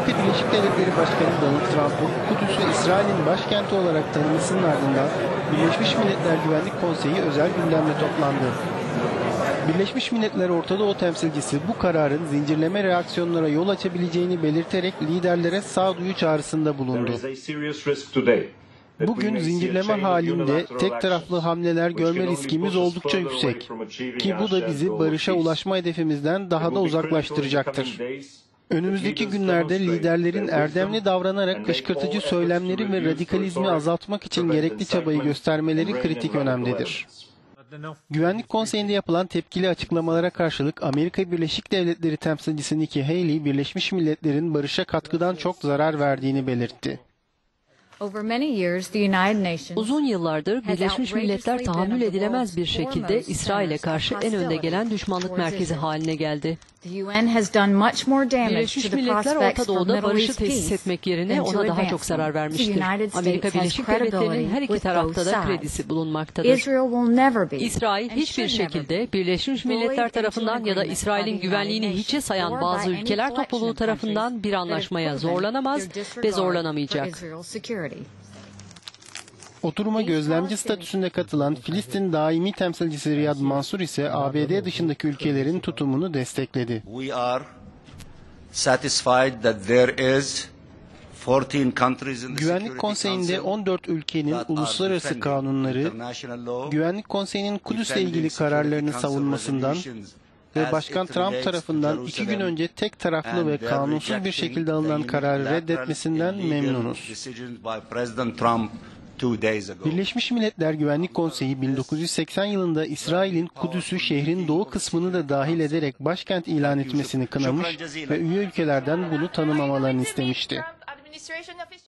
Amerika Birleşik Devletleri Başkanı Donald Trump'ın Kudüs'ü İsrail'in başkenti olarak tanımasının ardından Birleşmiş Milletler Güvenlik Konseyi özel gündemle toplandı. Birleşmiş Milletler Orta Doğu temsilcisi bu kararın zincirleme reaksiyonlara yol açabileceğini belirterek liderlere sağduyu çağrısında bulundu. Bugün zincirleme halinde tek taraflı hamleler görme riskimiz oldukça yüksek ki bu da bizi barışa ulaşma hedefimizden daha da uzaklaştıracaktır. Önümüzdeki günlerde liderlerin erdemli davranarak kışkırtıcı söylemleri ve radikalizmi azaltmak için gerekli çabayı göstermeleri kritik önemdedir. Güvenlik Konseyi'nde yapılan tepkili açıklamalara karşılık Amerika Birleşik Devletleri temsilcisi Nikki Haley, Birleşmiş Milletler'in barışa katkıdan çok zarar verdiğini belirtti. Uzun yıllardır Birleşmiş Milletler tahammül edilemez bir şekilde İsrail'e karşı en önde gelen düşmanlık merkezi haline geldi. Birleşmiş Milletler Orta Doğu'da barışı tesis etmek yerine ona daha çok zarar vermiştir. Amerika Birleşik Devletleri'nin her iki tarafta da kredisi bulunmaktadır. İsrail hiçbir şekilde Birleşmiş Milletler tarafından ya da İsrail'in güvenliğini hiçe sayan bazı ülkeler topluluğu tarafından bir anlaşmaya zorlanamaz ve zorlanamayacak. Oturuma gözlemci statüsünde katılan Filistin daimi temsilcisi Riyad Mansur ise ABD dışındaki ülkelerin tutumunu destekledi. Güvenlik Konseyi'nde 14 ülkenin uluslararası kanunları, Güvenlik Konseyi'nin Kudüs'le ilgili kararlarını savunmasından ve Başkan Trump tarafından 2 gün önce tek taraflı ve kanunsuz bir şekilde alınan kararı reddetmesinden memnunuz. Birleşmiş Milletler Güvenlik Konseyi 1980 yılında İsrail'in Kudüs'ü şehrin doğu kısmını da dahil ederek başkent ilan etmesini kınamış ve üye ülkelerden bunu tanımamalarını istemişti.